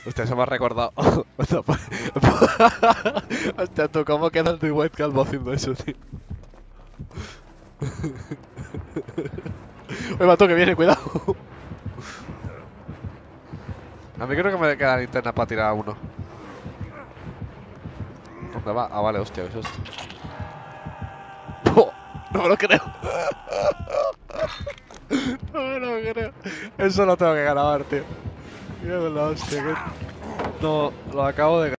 Hostia, eso me ha recordado. Hostia, tú, ¿cómo queda el White Calvo haciendo eso, tío? Oye, mato, que viene, cuidado. A mí creo que me queda linterna para tirar a uno. ¿Dónde va? Ah, vale, hostia, ¿qué es esto? ¡Oh! No me lo creo. No me lo creo. Eso lo tengo que grabar, tío. Mira con la hostia, que... No, lo acabo de